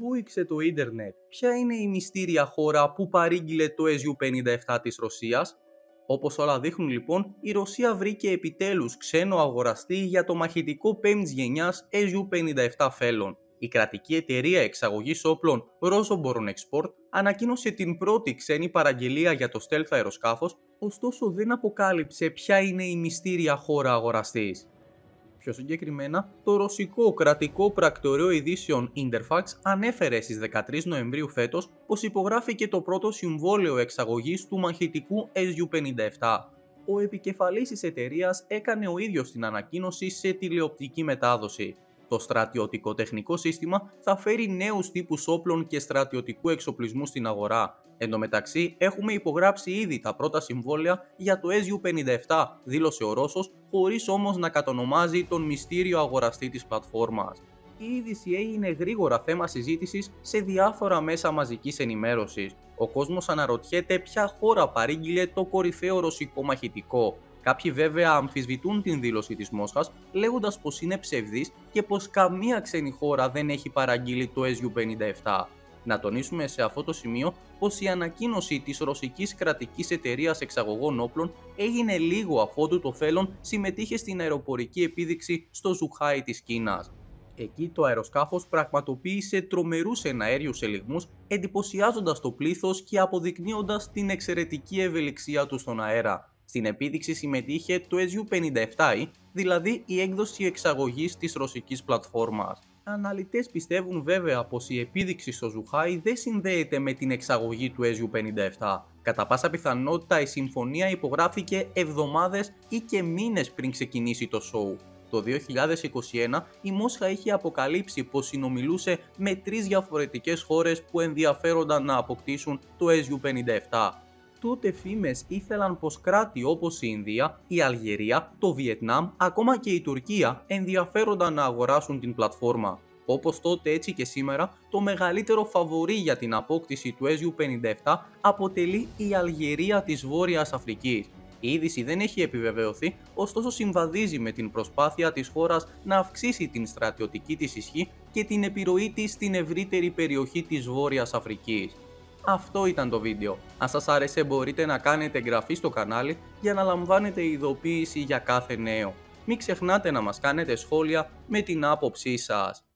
βούηξε το ίντερνετ. Ποια είναι η μυστήρια χώρα που παρήγγειλε το Su-57 της Ρωσίας? Όπως όλα δείχνουν λοιπόν, η Ρωσία βρήκε επιτέλους ξένο αγοραστή για το μαχητικό 5ης γενιάς Su-57 Felon. Η κρατική εταιρεία εξαγωγής όπλων Rosoboronexport ανακοίνωσε την πρώτη ξένη παραγγελία για το stealth αεροσκάφος, ωστόσο δεν αποκάλυψε ποια είναι η μυστήρια χώρα αγοραστής. Πιο συγκεκριμένα, το ρωσικό κρατικό πρακτορείο ειδήσεων Interfax ανέφερε στις 13 Νοεμβρίου φέτος πως υπογράφηκε το πρώτο συμβόλαιο εξαγωγής του μαχητικού Su-57. Ο επικεφαλής της εταιρείας έκανε ο ίδιος την ανακοίνωση σε τηλεοπτική μετάδοση. Το στρατιωτικό τεχνικό σύστημα θα φέρει νέους τύπους όπλων και στρατιωτικού εξοπλισμού στην αγορά. Εν τω μεταξύ, έχουμε υπογράψει ήδη τα πρώτα συμβόλαια για το Su-57, δήλωσε ο Ρώσος, χωρίς όμως να κατονομάζει τον μυστήριο αγοραστή της πλατφόρμας. Η είδηση έγινε γρήγορα θέμα συζήτησης σε διάφορα μέσα μαζικής ενημέρωσης. Ο κόσμος αναρωτιέται ποια χώρα παρήγγειλε το κορυφαίο ρωσικό μαχητικό. Κάποιοι βέβαια αμφισβητούν την δήλωση της Μόσχας, λέγοντας πως είναι ψευδής και πως καμία ξένη χώρα δεν έχει παραγγείλει το Su-57. Να τονίσουμε σε αυτό το σημείο πως η ανακοίνωση της ρωσικής κρατικής εταιρείας εξαγωγών όπλων έγινε λίγο αφότου το Felon συμμετείχε στην αεροπορική επίδειξη στο Ζουχάι της Κίνας. Εκεί το αεροσκάφος πραγματοποίησε τρομερούς εναέριους ελιγμούς, εντυπωσιάζοντας το πλήθος και αποδεικνύοντας την εξαιρετική ευελιξία του στον αέρα. Στην επίδειξη συμμετείχε το Su-57, δηλαδή η έκδοση εξαγωγής της ρωσικής πλατφόρμας. Αναλυτές πιστεύουν βέβαια πως η επίδειξη στο Ζουχάι δεν συνδέεται με την εξαγωγή του Su-57. Κατά πάσα πιθανότητα η συμφωνία υπογράφηκε εβδομάδες ή και μήνες πριν ξεκινήσει το show. Το 2021 η Μόσχα είχε αποκαλύψει πως συνομιλούσε με 3 διαφορετικές χώρες που ενδιαφέρονταν να αποκτήσουν το Su-57. Τότε φήμες ήθελαν πως κράτη όπως η Ινδία, η Αλγερία, το Βιετνάμ, ακόμα και η Τουρκία ενδιαφέρονταν να αγοράσουν την πλατφόρμα. Όπως τότε έτσι και σήμερα, το μεγαλύτερο φαβορί για την απόκτηση του Su-57 αποτελεί η Αλγερία της Βόρειας Αφρικής. Η είδηση δεν έχει επιβεβαιωθεί, ωστόσο συμβαδίζει με την προσπάθεια της χώρας να αυξήσει την στρατιωτική της ισχύ και την επιρροή της στην ευρύτερη περιοχή της Βόρειας Αφρικής. Αυτό ήταν το βίντεο. Αν σας άρεσε μπορείτε να κάνετε εγγραφή στο κανάλι για να λαμβάνετε ειδοποίηση για κάθε νέο. Μην ξεχνάτε να μας κάνετε σχόλια με την άποψή σας.